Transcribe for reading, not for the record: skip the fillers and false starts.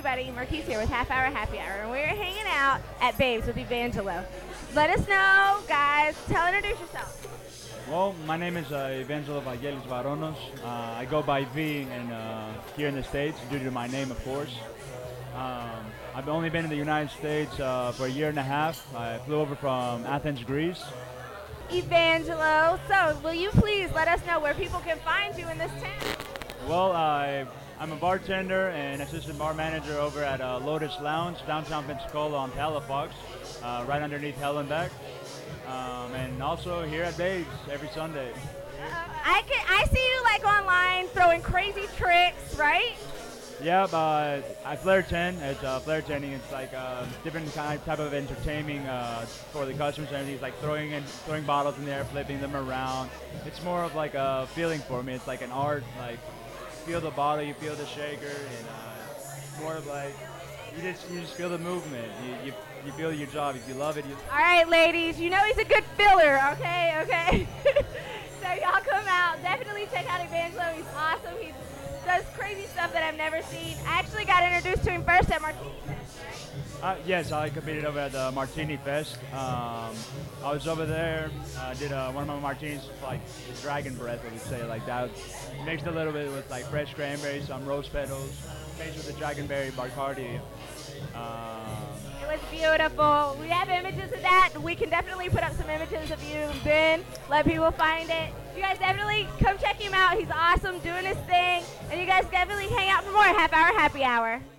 everybody, Marquise here with Half Hour Happy Hour, and we're hanging out at Babes with Evangelo. Let us know, guys. Introduce yourself. Well, my name is Evangelo Varonos. I go by V here in the States due to my name, of course. I've only been in the United States for a year and a half. I flew over from Athens, Greece. Evangelo, so will you please let us know where people can find you in this town? Well, I'm a bartender and assistant bar manager over at Lotus Lounge, downtown Pensacola on Palafox, right underneath Hellenbeck. And also here at Babes every Sunday. I see you like online throwing crazy tricks, right? Yeah, I Flair'tend. It's Flair'tending. It's like different type of entertaining for the customers and everything. It's like throwing bottles in the air, flipping them around. It's more of like a feeling for me. It's like an art. Like you feel the bottle, you feel the shaker, and it's more of like you just feel the movement. You feel your job. If you love it. All right, ladies. You know he's a good filler. Okay. So y'all come out. Definitely check out Evangelo. He's awesome. He does crazy stuff that I've never seen. I actually got introduced to him first at Martini Fest, right? Yes, I competed over at the Martini Fest. I was over there, did one of my martinis, like dragon breath, I would say, like that. Mixed a little bit with like fresh cranberries, some rose petals, mixed with the dragonberry Bacardi. It was beautiful. We have images of that. We can definitely put up some images of you, Ben. Let people find it. You guys definitely come check him out. He's awesome doing his thing. And you guys definitely hang out for more Half Hour Happy Hour.